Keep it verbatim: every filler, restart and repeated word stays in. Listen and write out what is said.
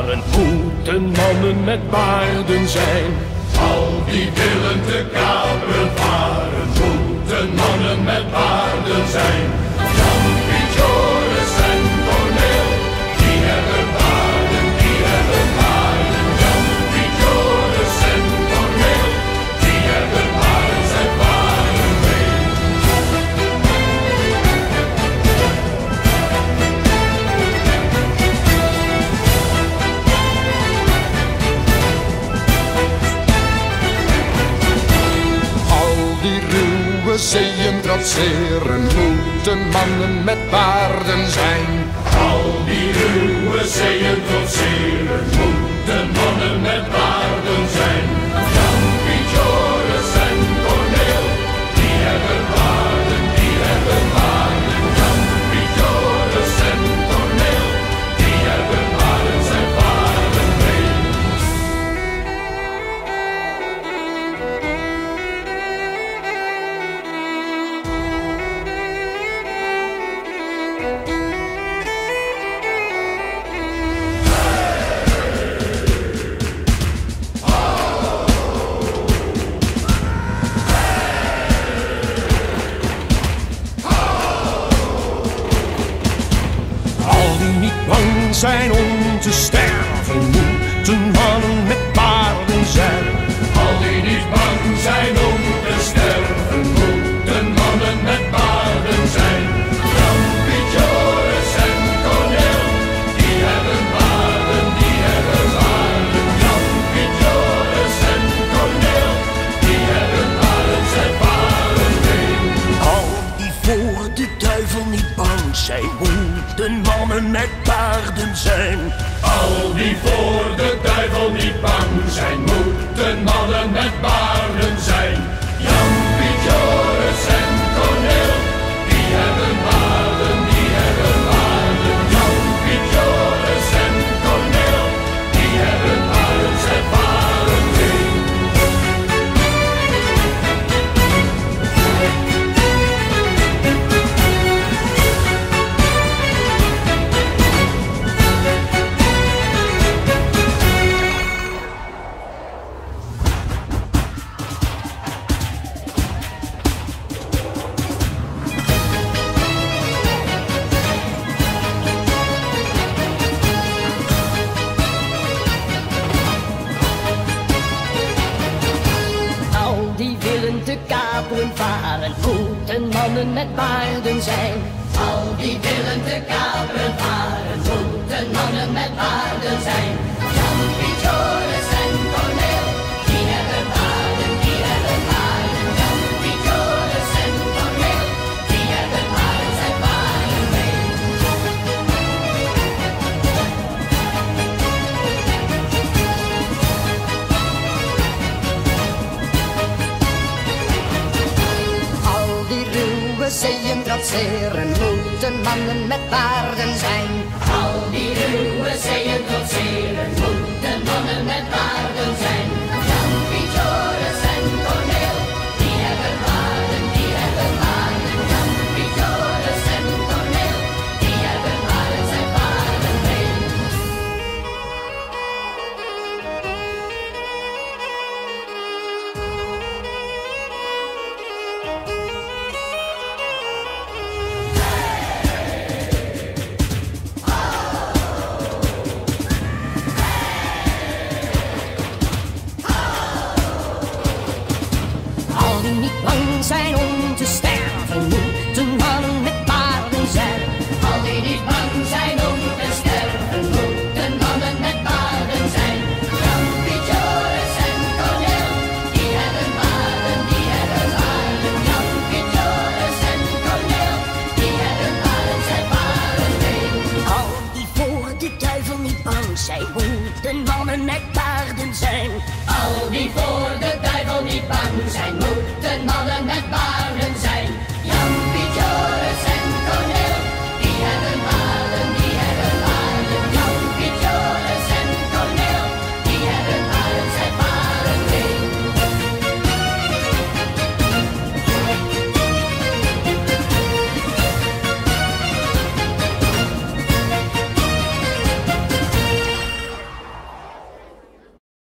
varen, moeten mannen met baarden zijn. Al die willen te kaperen varen, moeten mannen met baarden zijn. Jan, Piet, Joris en Corneel, die hebben baarden, die hebben baarden. Jan, Piet, Joris en Corneel, die hebben baarden, zijn baarden mee. Zeeën trotseren, moeten mannen met baarden zijn. Al die ruwe zeeën trotseren, moeten mannen met baarden zijn. Jan, Piet, Joris en Corneel, die hebben baarden, die hebben baarden. Jan, Piet, Joris en Corneel, die hebben baarden, zijn baarden mee. Zijn om te sterven, moeten mannen met baarden zijn. Al die niet bang zijn om te sterven, moeten mannen met baarden zijn. Jan, Piet, Joris en Corneel, die hebben baarden, die hebben baarden. Jan, Piet, Joris en Corneel, die hebben baarden, zijn baarden mee. Al die voor de duivel niet bang zijn, moeten mannen met baarden zijn. Al die voor de duivel niet bang zijn, moeten mannen met baarden zijn. Jan, Piet, Joris en Corneel, die hebben baarden, die hebben baarden. Jan, Piet, Joris en Corneel, die hebben baarden, zijn baarden mee. Te kaperen varen, moeten mannen met baarden zijn. Al die willen te kaperen varen, moeten mannen met baarden zijn. Jan, Piet, Joris en Corneel, die hebben baarden, die hebben baarden. Jan, Piet, Joris en Corneel, die hebben baarden, zijn baarden mee. Zeeën trotseren, moeten mannen met baarden zijn. Al die ruwe zeeën trotseren, moeten mannen met baarden zijn. Jan, Piet, Joris en Corneel, die hebben baarden, die hebben baarden. Jan, Piet, Joris en Corneel, die hebben baarden, zijn baarden mee. Niet bang zijn om te sterven, moeten mannen met baarden zijn. Al die niet bang zijn om te sterven, moeten mannen met baarden zijn. Jan, Piet, Joris en Corneel, die hebben baarden, die hebben baarden. Jan, Piet, Joris en Corneel, die hebben baarden, zijn baarden mee. Al die voor de duivel niet bang zijn, moeten mannen met baarden zijn. Al die voor de duivel niet bang zijn, moeten mannen met baarden